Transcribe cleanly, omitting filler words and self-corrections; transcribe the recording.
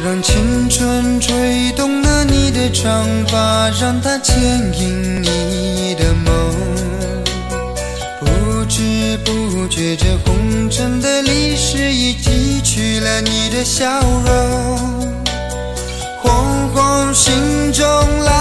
让青春吹动了你的长发，让它牵引你的梦。不知不觉，这红尘的历史已记取了你的笑容。惶惶心中来